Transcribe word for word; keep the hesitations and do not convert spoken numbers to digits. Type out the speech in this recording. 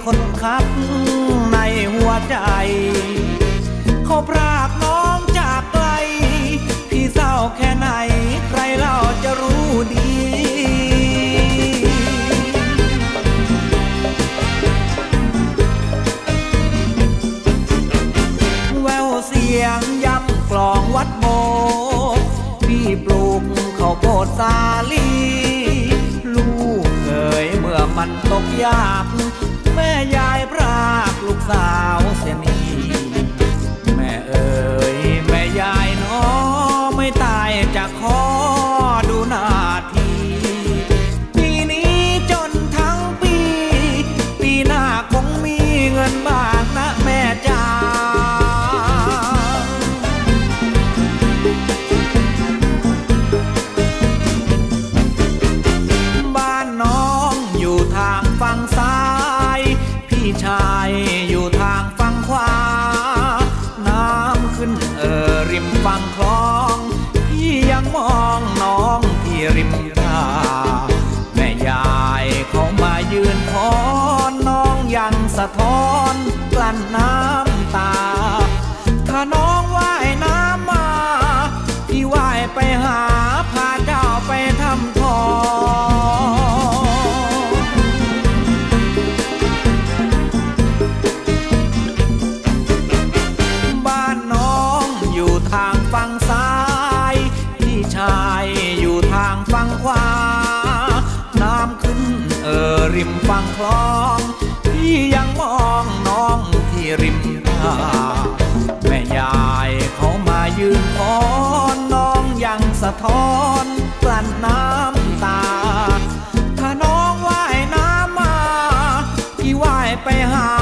คนคับในหัวใจเขาพรากน้องจากไกลพี่เศร้าแค่ไหนใครเล่าจะรู้ดีแววเสียงย้ำกลองวัดโบพี่ปลูกข้าวโพดสาลีลูกเคยเมื่อมันตกยากแม่ยายพรากลูกสาวเสียนี่แม่เอ๋ยแม่ยายน้อไม่ตายจากขอดูหน้าทีปีนี้จนทั้งปีปีหน้าคงมีเงินบ้างนะแม่จ๋าบ้านน้องอยู่ทางฝั่งซ้ายพี่ชายอยู่ทางฝั่งขวาน้ำขึ้นเอ่อริมฝั่งคลองพี่ยังมองน้องที่ริมท่าแม่ยายเขามายืนขอน้องยังสะท้อนกลั้นน้ำตาถ้าน้องว่ายน้ำมาพี่ว่ายไปหาพาเจ้าไปทำทองบ้านน้องอยู่ทางฝั่งซ้ายพี่ชายอยู่ทางฝั่งขวาน้ำขึ้นเอ่อริมฝั่งคลองพี่ยังมองน้องที่ริมท่าแม่ยายเขามายืนขอน้องยังสะท้อนกลั้นน้ำตาถ้าน้องว่ายน้ำมาพี่ว่ายไปหา